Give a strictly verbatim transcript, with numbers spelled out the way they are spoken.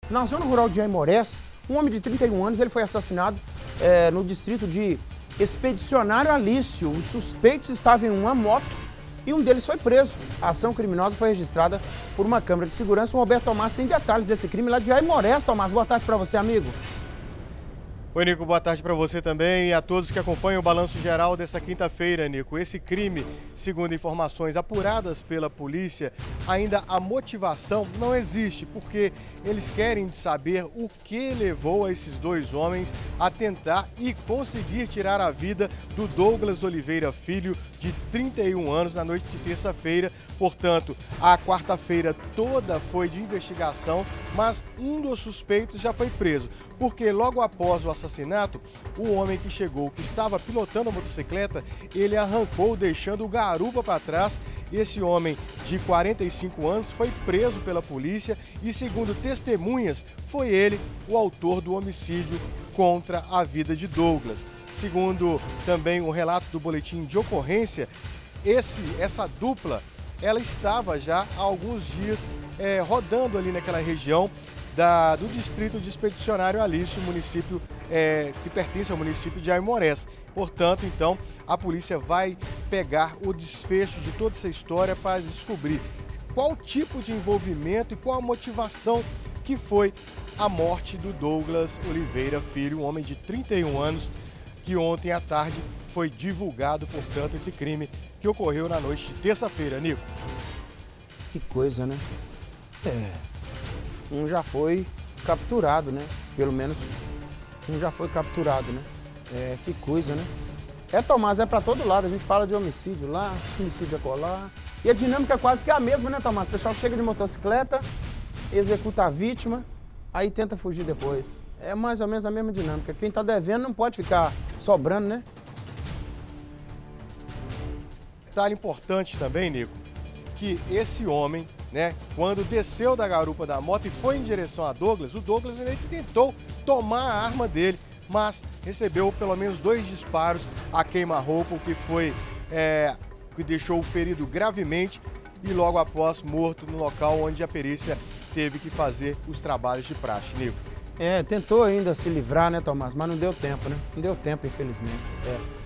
Na zona rural de Aimorés, um homem de trinta e um anos ele foi assassinado é, no distrito de Expedicionário Alício. Os suspeitos estavam em uma moto e um deles foi preso. A ação criminosa foi registrada por uma câmera de segurança. O Roberto Tomás tem detalhes desse crime lá de Aimorés. Tomás, boa tarde para você, amigo. Oi, Nico, boa tarde para você também e a todos que acompanham o balanço geral dessa quinta-feira, Nico. Esse crime, segundo informações apuradas pela polícia, ainda a motivação não existe, porque eles querem saber o que levou esses dois homens a tentar e conseguir tirar a vida do Douglas Oliveira Filho, de trinta e um anos, na noite de terça-feira. Portanto, a quarta-feira toda foi de investigação, mas um dos suspeitos já foi preso, porque logo após o assassinato, o homem que chegou, que estava pilotando a motocicleta, ele arrancou deixando o garupa para trás. Esse homem de quarenta e cinco anos foi preso pela polícia e, segundo testemunhas, foi ele o autor do homicídio contra a vida de Douglas. Segundo também o relato do boletim de ocorrência, esse, essa dupla ela estava já há alguns dias é, rodando ali naquela região da, do distrito de Expedicionário Alício, município é, que pertence ao município de Aimorés. Portanto, então, a polícia vai pegar o desfecho de toda essa história para descobrir qual tipo de envolvimento e qual a motivação que foi a morte do Douglas Oliveira Filho, um homem de trinta e um anos, que ontem à tarde foi divulgado, portanto, esse crime que ocorreu na noite de terça-feira, Nico. Que coisa, né? É. Um já foi capturado, né? Pelo menos um já foi capturado, né? É, que coisa, né? É, Tomás, é pra todo lado. A gente fala de homicídio lá, homicídio acolá. E a dinâmica é quase que a mesma, né, Tomás? O pessoal chega de motocicleta, executa a vítima, aí tenta fugir depois. É mais ou menos a mesma dinâmica. Quem tá devendo não pode ficar sobrando, né? Detalhe importante também, Nico, que esse homem, né, quando desceu da garupa da moto e foi em direção a Douglas, o Douglas ele tentou tomar a arma dele, mas recebeu pelo menos dois disparos a queima-roupa, o que foi, é, que deixou o ferido gravemente e logo após morto no local onde a perícia teve que fazer os trabalhos de praxe, Nico. É, tentou ainda se livrar, né, Tomás? Mas não deu tempo, né? Não deu tempo, infelizmente. É.